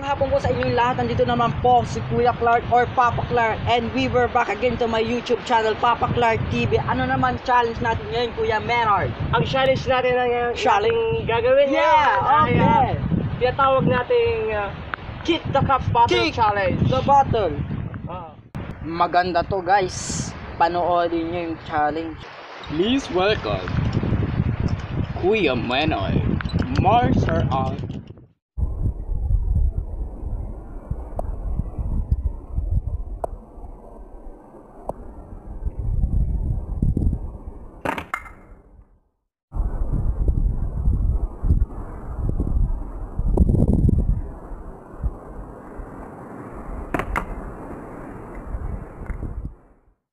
hapon po sa inyong lahat. Nandito naman po si Kuya Clark or Papa Clark, and we were back again to my YouTube channel, Papa Clark TV. Ano naman challenge natin ngayon, Kuya Menard? Ang challenge natin na ngayon, Challenge? gagawin Okay. Tinatawag nating Kick the Cup Bottle Kick Challenge. the bottle. Ah. Maganda to, guys. Panoodin nyo yung challenge. Please welcome Kuya Menard, martial art